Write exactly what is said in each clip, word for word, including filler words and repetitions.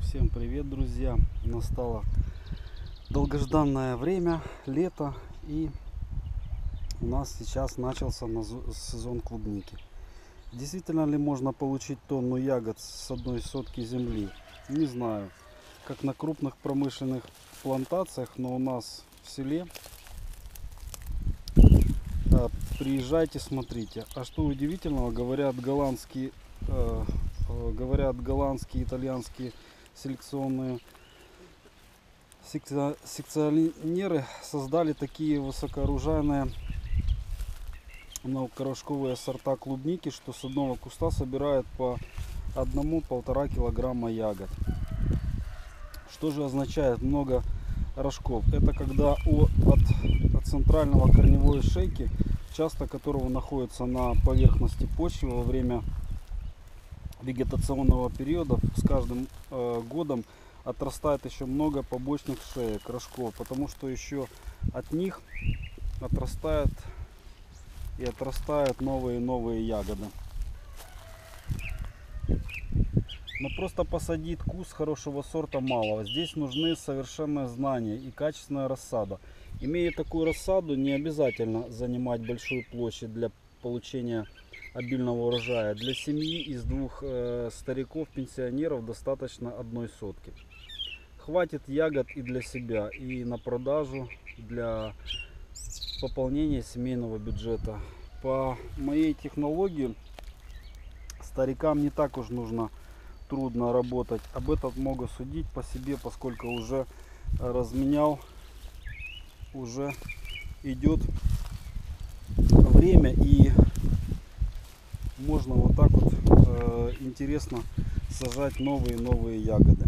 Всем привет, друзья! Настало долгожданное время, лето, и у нас сейчас начался сезон клубники. Действительно ли можно получить тонну ягод с одной сотки земли? Не знаю, как на крупных промышленных плантациях, но у нас в селе. Приезжайте, смотрите. А что удивительного, говорят голландские, э, говорят голландские, итальянские селекционные секционеры создали такие высокоурожайные многорожковые сорта клубники, что с одного куста собирают по одному-полтора килограмма ягод. Что же означает много рожков? Это когда от, от центрального корневой шейки, часто которого находится на поверхности почвы во время вегетационного периода, с каждым э, годом отрастает еще много побочных шеек, рожков, потому что еще от них отрастает и отрастают новые и новые ягоды. Но просто посадить куст хорошего сорта мало. Здесь нужны совершенные знания и качественная рассада. Имея такую рассаду, не обязательно занимать большую площадь для получения обильного урожая. Для семьи из двух э, стариков-пенсионеров достаточно одной сотки. Хватит ягод и для себя, и на продажу, для пополнения семейного бюджета. По моей технологии старикам не так уж нужно трудно работать. Об этом могу судить по себе, поскольку уже разменял, уже идет время, и можно вот так вот э, интересно сажать новые новые ягоды.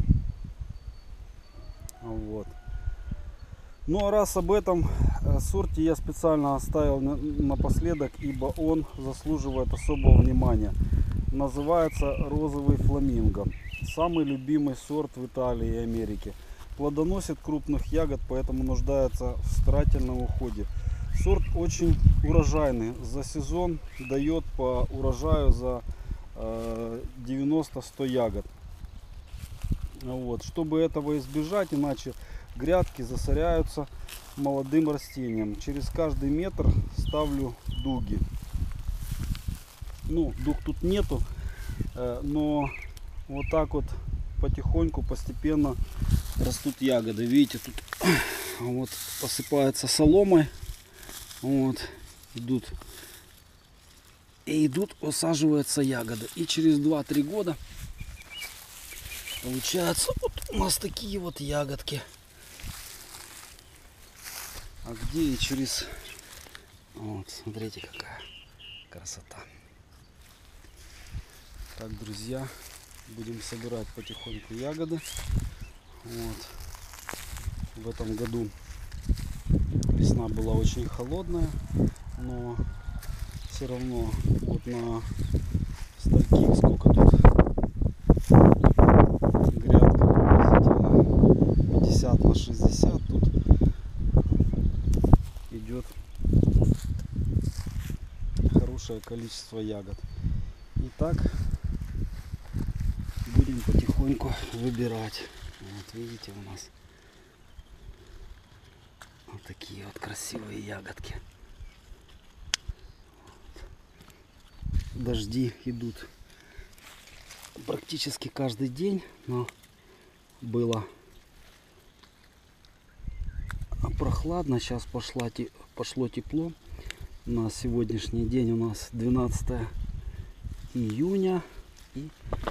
Вот. Ну а раз об этом сорте я специально оставил напоследок, ибо он заслуживает особого внимания. Называется розовый фламинго. Самый любимый сорт в Италии и Америке. Плодоносит крупных ягод, поэтому нуждается в старательном уходе. Сорт очень урожайный. За сезон дает по урожаю за девяносто-сто ягод. Вот. Чтобы этого избежать, иначе грядки засоряются молодым растением. Через каждый метр ставлю дуги. Ну, дуг тут нету, но вот так вот потихоньку, постепенно растут ягоды. Видите, тут вот посыпается соломой. Вот, идут и идут, высаживаются ягоды. И через два-три года получается вот у нас такие вот ягодки. А где и через... Вот, смотрите, какая красота. Так, друзья, будем собирать потихоньку ягоды. Вот. В этом году весна была очень холодная, но все равно вот на стольких, сколько тут грядка, пятьдесят на шестьдесят, тут идет хорошее количество ягод. Итак, будем потихоньку выбирать. Вот видите, у нас вот такие вот красивые ягодки. Дожди идут практически каждый день, но было прохладно, сейчас пошла, пошло тепло. На сегодняшний день у нас двенадцатое июня, и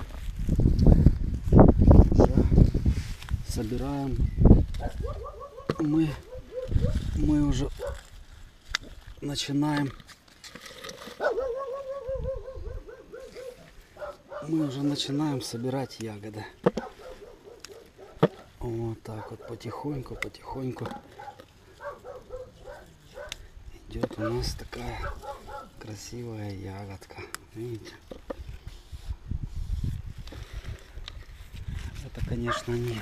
мы уже собираем, мы, мы уже начинаем мы уже начинаем собирать ягоды. Вот так вот потихоньку, потихоньку идет у нас такая красивая ягодка. Видите? Это, конечно, не,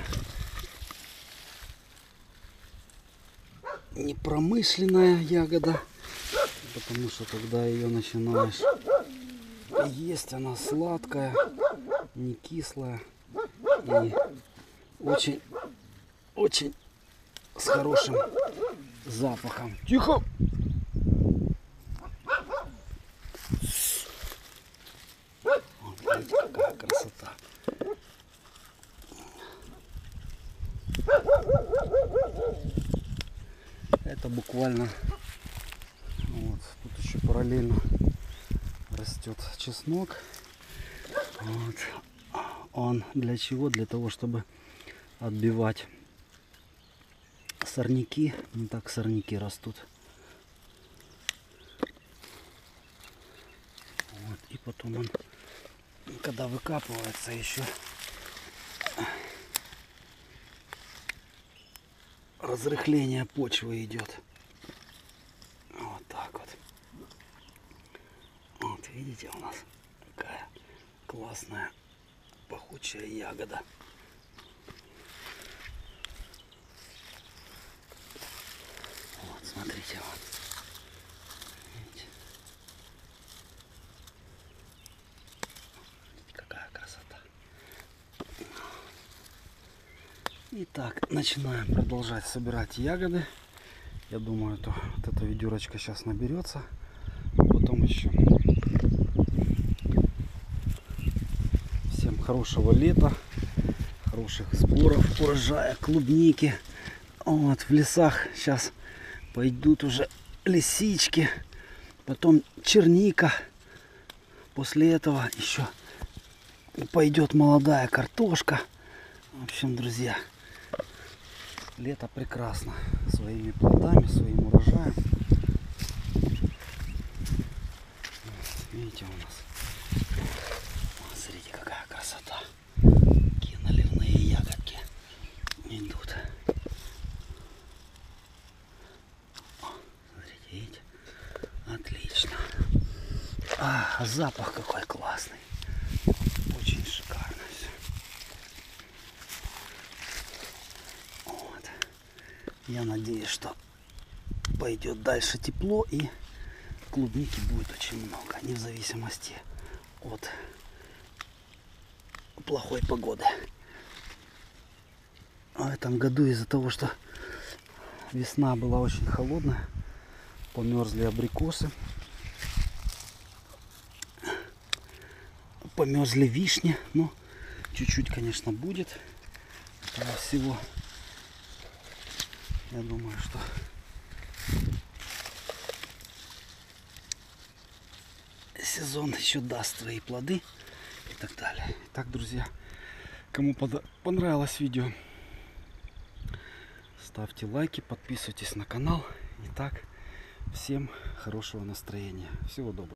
не промышленная ягода, потому что когда ее начинаешь есть, она сладкая, не кислая и Очень, очень с хорошим запахом. Тихо! Вот, видите, какая красота. Это буквально вот тут еще параллельно растет чеснок. Вот. Он для чего? Для того, чтобы отбивать сорняки. Не так сорняки растут. Вот. И потом он, когда выкапывается, еще разрыхление почвы идет. Вот так вот. Вот видите, у нас какая классная пахучая ягода. Вот, смотрите, вот. Видите? Видите, какая красота. Итак, начинаем продолжать собирать ягоды. Я думаю, то, вот эта ведерочка сейчас наберется. Потом еще. Всем хорошего лета, хороших сборов урожая клубники. Вот в лесах сейчас пойдут уже лисички, потом черника. После этого еще пойдет молодая картошка. В общем, друзья, лето прекрасно своими плодами, своим урожаем. Вот, видите, у нас, вот, смотрите, какая красота. Какие наливные ягодки идут. О, смотрите, видите? Отлично. А, запах какой классный. Очень шикарно все. Вот. Я надеюсь, что пойдет дальше тепло и клубники будет очень много, не в зависимости от плохой погоды. В этом году из-за того, что весна была очень холодная, померзли абрикосы, померзли вишни, но чуть-чуть, конечно, будет этого всего. Я думаю, что сезон еще даст свои плоды и так далее. Итак, друзья, кому понравилось видео, ставьте лайки, подписывайтесь на канал. Итак, всем хорошего настроения. Всего доброго.